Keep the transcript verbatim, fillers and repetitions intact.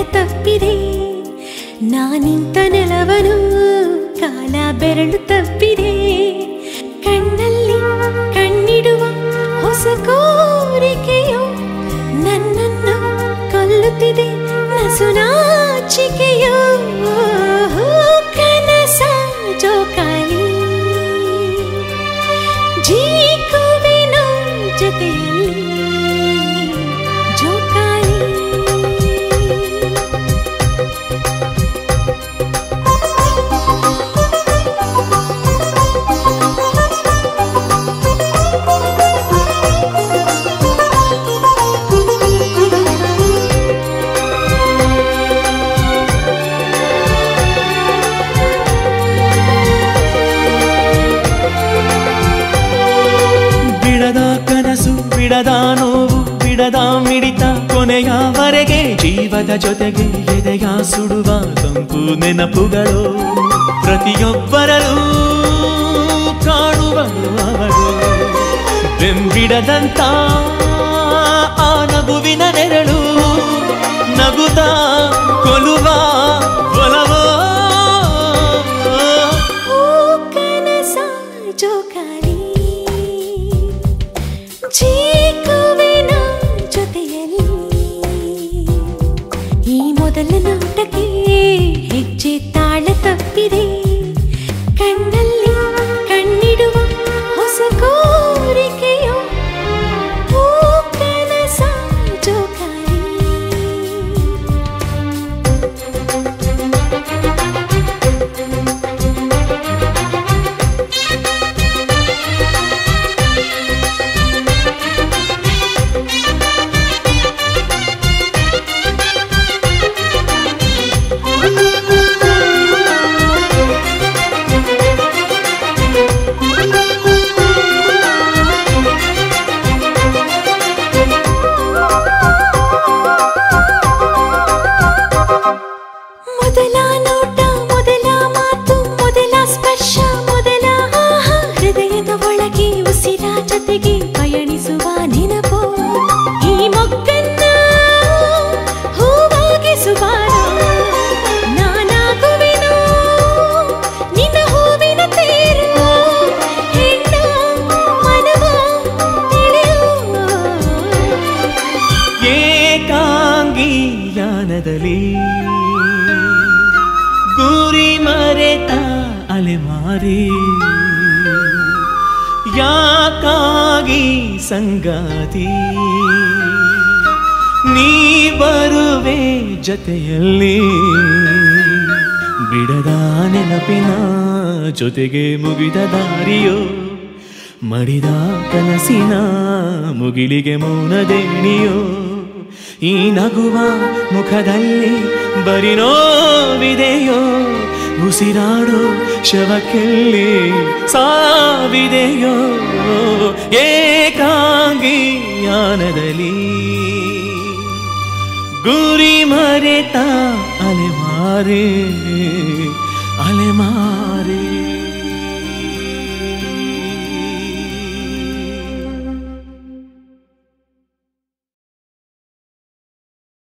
ತಪ್ಪಿದೆ ನಾನಿಂತ ನೆಲವನು ಕಾಲ ಬೆರಳು ತಪ್ಪಿದೆ ಕಣ್ಣಲ್ಲಿ ಕಣ್ಣಿಡುವ ಹೊಸ ಕೋರಿಕೆಯು ನನ್ನನ್ನು ಕೊಲ್ಲುತ್ತಿದೆ ನಸುನಾಚಿಕೆಯೋ ಕನಸ ಜೋಕಾಲಿ ಜೀಕುವೆನ ಜೊತೆಯಲ್ಲಿ ಜೋಕಾಲಿ ಬಿಡದ ನೋವು ಬಿಡದ ಮಿಡಿತ ಕೊನೆಯವರೆಗೆ ಜೀವದ ಜೊತೆಗೆ ಎದೆಯ ಸುಡುವ ತಂಪು ನೆನಪುಗಳು ಪ್ರತಿಯೊಬ್ಬರಲ್ಲೂ ಕಾಣುವಳು ಅವಳು ಬೆಂಬಿಡದಂತ ಆ ನಗುವಿನ ನೆರಳು ನಗುತ್ತ ಕೊಲುವ ಒಲವೋ ಕನಸ ಜೋಕಾಲಿ ಜೀಕುವೆನ ಜೊತೆಯಲ್ಲಿ ಈ ಮೊದಲ ನೋಟಕ್ಕೆ ಹೆಜ್ಜೆ ತಾಳ ತಪ್ಪಿದೆ ಕಣ್ಣಲ್ಲಿ ಕಣ್ಣಿಡುವ ಹೊಸ ಕೋರಿಕೆಯೋ ಕನಸ ಜೋಕಾಲಿ ಮೊದಲ ನೋಟ ಮೊದಲ ಮಾತು ಮೊದಲ ಸ್ಪರ್ಶ ಮೊದಲ ಆಹಾ ಹೃದಯದ ಒಳಗೆ ಉಸಿರ ಜೊತೆಗೆ ಪಯಣಿಸುವ ನೆನಪು ಈ ಮೊಗ್ಗನ್ನ ಹೂವಾಗಿಸುವಾರ ನಾನಾಗುವೆನು ನಿನ್ನ ಹೂವಿನ ತೇರು ಹೆಣ್ಣ ಮನವ ತಿಳಿಯೋ ಏಕಾಂಗಿ ಯಾನದಲ್ಲಿ ಗುರಿ ಮರೆತ ಅಲೆಮಾರಿ ಯಾಕಾಗಿ ಸಂಗಾತಿ ನೀ ಬರುವೆ ಜೊತೆಯಲ್ಲಿ ಬಿಡದ ನೆನಪಿನ ಜೊತೆಗೆ ಮುಗಿದ ದಾರಿಯೋ ಮಡಿದ ಕನಸಿನ ಮುಗಿಲಿಗೆ ಮೌನದೇಣಿಯೋ ಈ ನಗುವ ಮುಖದಲ್ಲಿ ಬರಿ ನೋವಿದೆಯೋ ಉಸಿರಾಡೋ ಶವಕ್ಕೆಲ್ಲಿ ಸಾವಿದೆಯೋ ಏಕಾಂಗಿ ಯಾನದಲ್ಲಿ ಗುರಿ ಮರೆತ ಅಲೆಮಾರೆ ಅಲೆಮಾರೆ